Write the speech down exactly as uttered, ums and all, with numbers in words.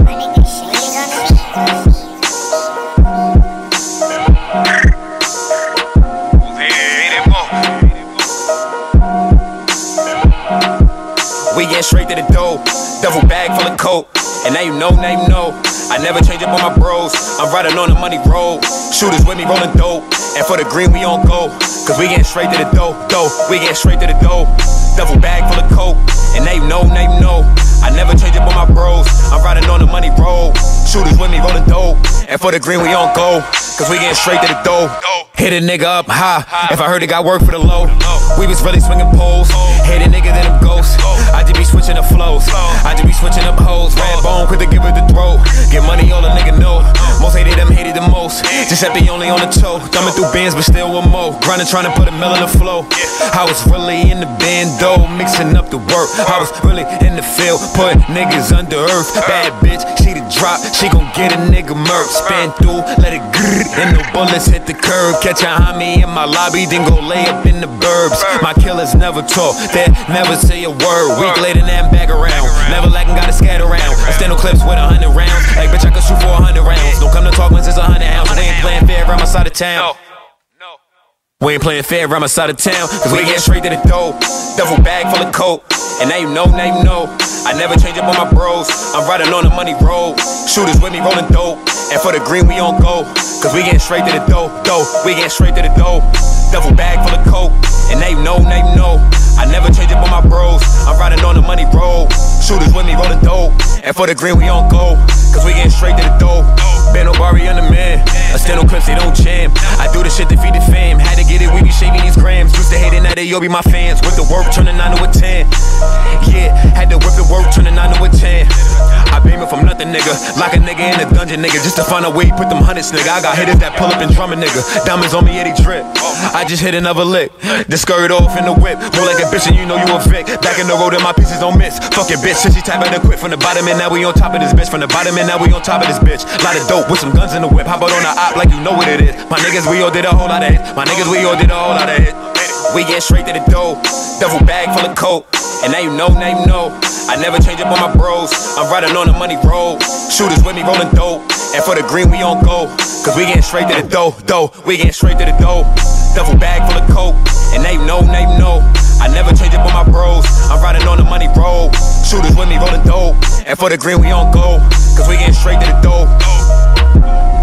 We get straight to the dough, duffel bag full of coke. And now you know, now you know, I never change up on my bros. I'm riding on the money road, shooters with me rolling dope. And for the green we on go, cause we getting straight to the dough, dough. We getting straight to the dough, duffel bag full of coke. And now you know, now you know, I never change up on my bros. I'm riding on the money road, shooters with me rolling dope. And for the green we on go, cause we getting straight to the dough. Hit a nigga up high, if I heard it got work for the low. We was really swinging poles, hit a nigga then them ghosts. I just be switching up flows, I just be switching up hoes. Red bone, quick to give it the throw. Get money, all a nigga know. Most hated them, hated the most. Giuseppe only on the toe, thumbing through bands but still with more. Grinding, trying to put a mill in the flow. I was really in the bando, mixing up the work. I was really in the field, putting niggas under earth. Bad bitch, she the drop, she gon' get a nigga murk. Spin through, let it grrr, and the bullets hit the curb. Catch a homie in my lobby, then go lay up in the burbs. My killers never talk, they never say a word. Week later, now I'm back around. Never lacking, gotta scatter around. I stand on clips with a hundred rounds. Like, bitch, I can shoot for a hundred rounds. Don't come to talk once it's a hundred ounce. We ain't playing fair around my side of town. We ain't playing fair around my side of town. Cause we get straight to the dough, duffel bag full of coke. And now you know, now you know, I never change up on my bros. I'm riding on the money road, shooters with me rolling dope. And for the green we on go, cause we getting straight to the dough, dough. We getting straight to the dough, duffel bag full of coke. And now you know, now you know, I never change up on my bros. I'm riding on the money road, shooters with me rolling dope. And for the green we on go, cause we getting straight to the dough. Ben O'Barry on the man, I stand on clips, they don't jam. I do this shit to feed the fam, had to get it, we be shaving these grams. Used to hate it, now they all be my fans. With the work, turning nine to a ten. Yeah, had to whip the work, turning nine to a ten. I beam it from nothing, nigga. Lock a nigga in a dungeon, nigga. Just to find a way, put them hundreds, nigga. I got hitters that pull up and drum a nigga. Diamonds on me, yeah, they drip. I just hit another lick, then skirt off in the whip. More like a bitch and you know you a Vic. Back in the road and my pieces don't miss. Fuck your bitch, since she typing to quit from the bottom and now we on top of this bitch. From the bottom and now we on top of this bitch. Lot of dope with some guns in the whip. How about on the op like you know what it is? My niggas, we all did a whole lot of hits. My niggas, we all did a whole lot of hits. We get straight to the dough, duffel bag full of coke. And now you know, now you know, I never change up on my bros. I'm riding on the money road, shooters with me rolling dope. And for the green we on go, cause we getting straight to the dough, dough. We getting straight to the dough, duffel bag full of coke. And now you know, now you know, I never change up on my bros. I'm riding on the money road, shooters with me rolling dope. And for the green we on go, cause we getting straight to the dough.